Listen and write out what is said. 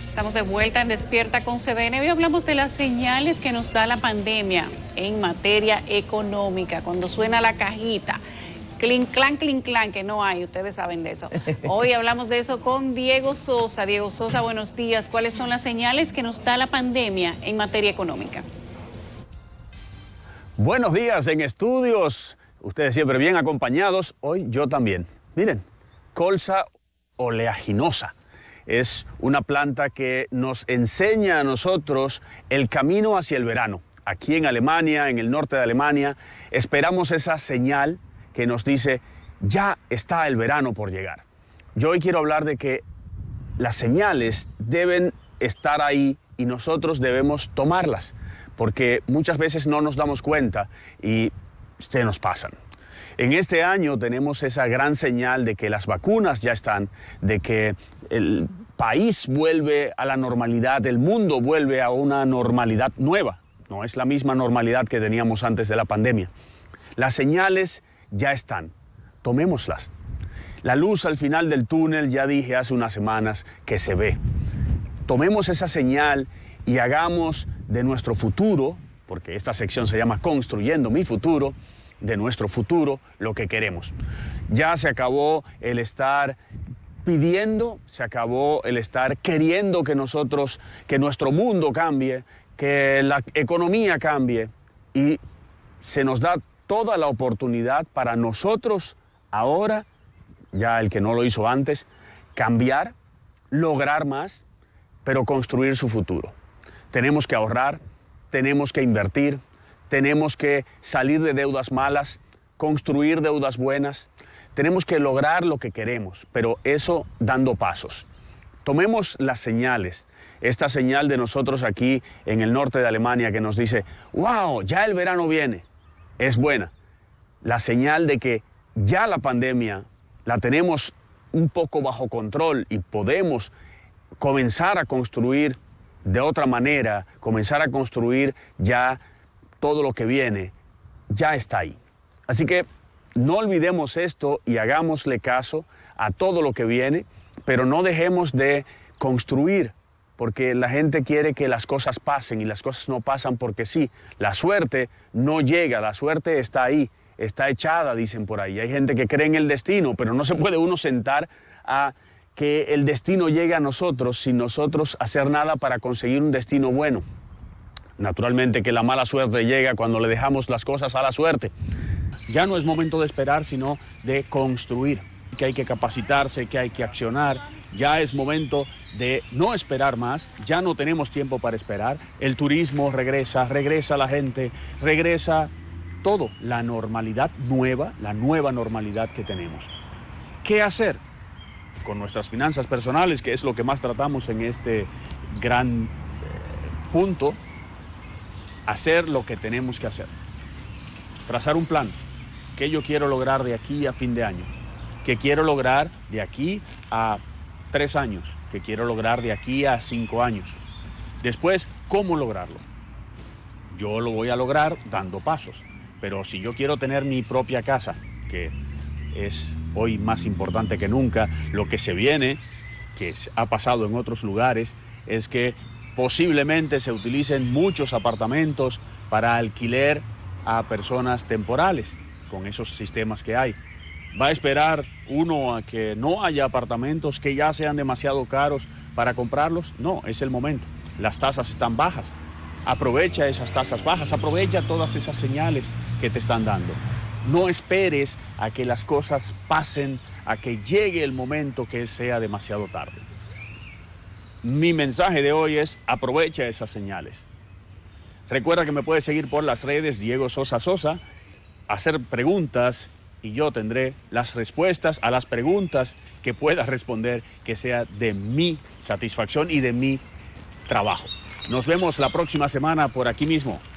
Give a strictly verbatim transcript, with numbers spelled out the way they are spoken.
Estamos de vuelta en Despierta con C D N. Hoy hablamos de las señales que nos da la pandemia en materia económica. Cuando suena la cajita, clink, clan, clink, clan, que no hay, ustedes saben de eso. Hoy hablamos de eso con Diego Sosa. Diego Sosa, buenos días. ¿Cuáles son las señales que nos da la pandemia en materia económica? Buenos días en estudios. Ustedes siempre bien acompañados. Hoy yo también. Miren, colza oleaginosa. Es una planta que nos enseña a nosotros el camino hacia el verano. Aquí en Alemania, en el norte de Alemania, esperamos esa señal que nos dice, ya está el verano por llegar. Yo hoy quiero hablar de que las señales deben estar ahí y nosotros debemos tomarlas, porque muchas veces no nos damos cuenta y se nos pasan. En este año tenemos esa gran señal de que las vacunas ya están, de que el país vuelve a la normalidad, el mundo vuelve a una normalidad nueva. No es la misma normalidad que teníamos antes de la pandemia. Las señales ya están, tomémoslas. La luz al final del túnel, ya dije hace unas semanas, que se ve. Tomemos esa señal y hagamos de nuestro futuro, porque esta sección se llama Construyendo mi futuro, de nuestro futuro lo que queremos. Ya se acabó el estar pidiendo, se acabó el estar queriendo que nosotros, que nuestro mundo cambie, que la economía cambie, y se nos da toda la oportunidad para nosotros ahora, ya el que no lo hizo antes, cambiar, lograr más, pero construir su futuro. Tenemos que ahorrar, tenemos que invertir, tenemos que salir de deudas malas, construir deudas buenas. Tenemos que lograr lo que queremos, pero eso dando pasos. Tomemos las señales. Esta señal de nosotros aquí en el norte de Alemania que nos dice, wow, ya el verano viene, es buena. La señal de que ya la pandemia la tenemos un poco bajo control y podemos comenzar a construir de otra manera, comenzar a construir ya todo lo que viene, ya está ahí. Así que no olvidemos esto y hagámosle caso a todo lo que viene, pero no dejemos de construir, porque la gente quiere que las cosas pasen y las cosas no pasan porque sí. La suerte no llega, la suerte está ahí, está echada, dicen por ahí. Hay gente que cree en el destino, pero no se puede uno sentar a que el destino llegue a nosotros sin nosotros hacer nada para conseguir un destino bueno. Naturalmente que la mala suerte llega cuando le dejamos las cosas a la suerte. Ya no es momento de esperar, sino de construir, que hay que capacitarse, que hay que accionar. Ya es momento de no esperar más, ya no tenemos tiempo para esperar. El turismo regresa, regresa la gente, regresa todo, la normalidad nueva, la nueva normalidad que tenemos. ¿Qué hacer con nuestras finanzas personales, que es lo que más tratamos en este gran eh, punto? Hacer lo que tenemos que hacer. Trazar un plan. ¿Qué yo quiero lograr de aquí a fin de año? ¿Qué quiero lograr de aquí a tres años? ¿Qué quiero lograr de aquí a cinco años? Después, ¿cómo lograrlo? Yo lo voy a lograr dando pasos. Pero si yo quiero tener mi propia casa, que es hoy más importante que nunca, lo que se viene, que ha pasado en otros lugares, es que posiblemente se utilicen muchos apartamentos para alquiler a personas temporales con esos sistemas que hay. ¿Va a esperar uno a que no haya apartamentos que ya sean demasiado caros para comprarlos? No, es el momento. Las tasas están bajas. Aprovecha esas tasas bajas, aprovecha todas esas señales que te están dando. No esperes a que las cosas pasen, a que llegue el momento que sea demasiado tarde. Mi mensaje de hoy es, aprovecha esas señales. Recuerda que me puedes seguir por las redes Diego Sosa Sosa, hacer preguntas y yo tendré las respuestas a las preguntas que puedas responder, que sea de mi satisfacción y de mi trabajo. Nos vemos la próxima semana por aquí mismo.